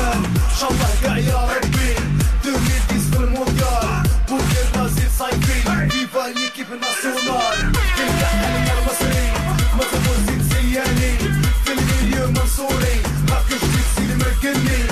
الجمال ان شاء الله كاع يا ربي 2010 في المونديال بوكر برازيل صايفين فيفا ليكيب ناسيونال كنكاع علينا المصري ما تقول زيد زياني في الميليو منصوري ماكش جديد سيدي مركني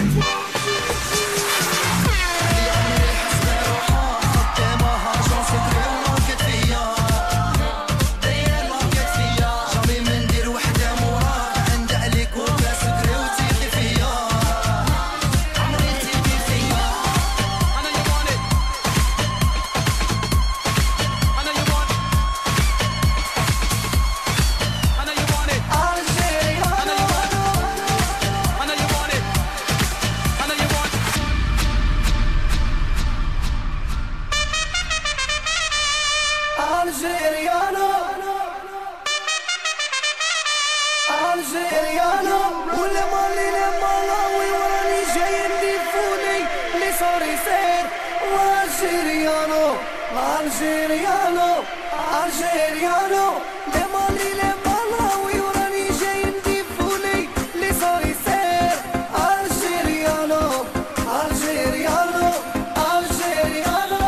الجيريانو ولا مالي لا مالاوي وراني جاي نديفوني اللي صار يصير والجيريانو الجيريانو الجيريانو لا مالي لا مالاوي وراني جاي نديفوني اللي صار يصير الجيريانو الجيريانو الجيريانو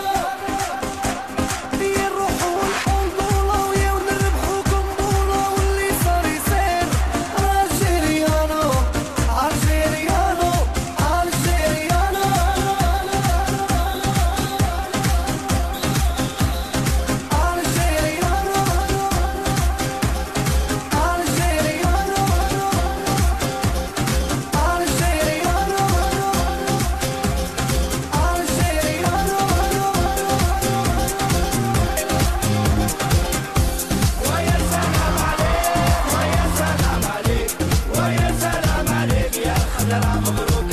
يروحوا الحنظله ويا ونربحوا قنبله واللي صار يصير الجيريانو الجيريانو الجيريانو ويا سلام عليك يا خضرا مبروك